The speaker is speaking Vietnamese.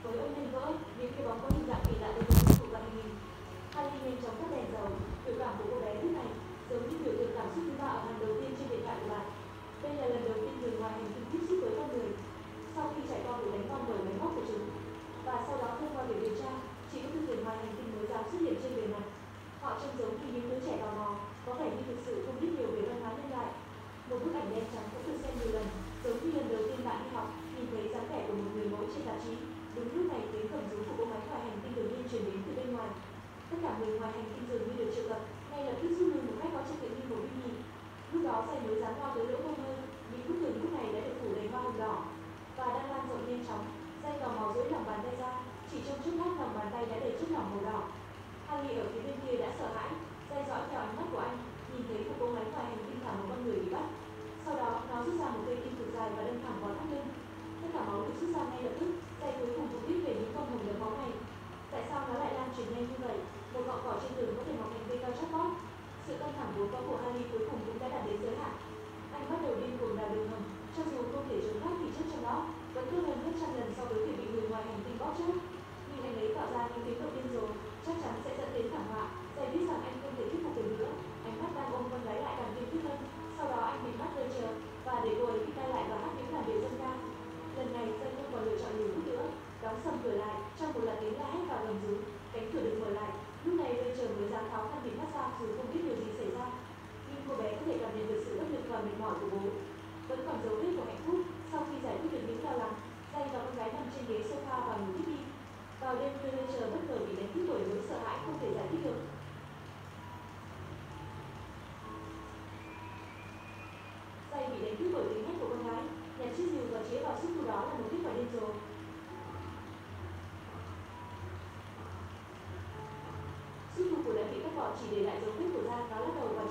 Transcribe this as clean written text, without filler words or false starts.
Với ôm lên vỡ, những cái bóng có hình dạng kỳ lạ từ công cụ và hình hình. Harry nhanh chóng tắt đèn dầu, biểu cảm của cô bé lúc này giống như biểu tượng cảm xúc thứ ba ở hàng đầu tiên trên điện thoại của bạn. Đây là lần đầu tiên người ngoài hành tinh tiếp xúc với con người. Sau khi trải qua vụ đánh bom bởi máy móc của chúng, và sau đó thông qua việc điều tra, chỉ có những người ngoài hành tinh mới dám xuất hiện trên bề mặt. Họ trông giống như những đứa trẻ tò mò, có vẻ như thực sự không biết nhiều về văn hóa nhân loại. Một bức ảnh đen trắng cũng được xem nhiều lần, giống như lần đầu tiên bạn đi học nhìn thấy dáng vẻ của một người mẫu trên tạp chí. Đúng lúc này tiếng gầm rú của cỗ máy ngoài hành tinh đột nhiên truyền đến từ bên ngoài. Tất cả người ngoài hành tinh dường như được triệu tập, ngay lập tức rút lui một cách có trật tự như một binh nhì. Lúc đó dây mới dán hoa tới lỗ không hơi, những bức tường lúc này đã được phủ đầy hoa hồng đỏ và đang lan rộng nhanh chóng. Dây tò mò duỗi lòng bàn tay ra, chỉ trong chốc lát lòng bàn tay đã đầy chất lỏng màu đỏ. Harry ở phía bên kia đã sợ hãi, dây dõi theo ánh mắt của anh, nhìn thấy một cỗ máy ngoài hành tinh thả một con người bị bắt. Sau đó nó rút ra một cây kim cực dài và đâm thẳng vào thắt lưng. Tất cả máu được rút ra ngay lập tức. Dây cuối cùng cũng biết về những con hồng đấm máu này. Tại sao nó lại lan truyền nhanh như vậy? Một ngọn cỏ trên đường có thể mọc thành cây cao chót vót. Sự căng thẳng vốn có của Harry cuối cùng cũng đã đạt đến giới hạn. Anh bắt đầu điên cuồng đào đường hầm, cho dù không thể chống thoát thì chất trong đó vẫn tốt hơn gấp trăm lần so với việc bị người ngoài hành tinh bóp chết. Nhưng anh ấy tạo ra những tiếng động điên rồ, chắc chắn sẽ dẫn đến thảm họa. Dây biết rằng anh không thể thuyết phục được nữa. Ánh mắt đang ôm con gái lại càng kiên quyết hơn. Sau đó anh bịt mắt lên chờ và để cô ấy đi tay lại và hát những làn điệu dân ca. Lần này Dây không còn lựa chọn lùi bước nữa, đóng sầm cửa lại trong một loạt tiếng la hét và gầm rú. Cánh cửa được mở lại. Lúc này Dây chờ mới dám tháo khăn bịt mắt ra dù không biết điều gì xảy ra. Nhưng cô bé có thể cảm nhận được sự bất lực và mệt mỏi của bố. Vẫn còn dấu vết của hạnh phúc sau khi giải quyết được những lo lắng. Dây và con gái nằm trên ghế sofa và ngủ thiếp đi. Vào đêm khuya Rachel bất ngờ bị đánh thức bởi nỗi sợ hãi không thể giải thích được. Dây bị đánh thức bởi tiếng hét của con gái, nhặt chiếc rìu và chĩa vào xúc tu đó là một kết quả điên rồ. Xúc tu của đã bị cắt bỏ chỉ để lại dấu vết của da, nó lắc đầu và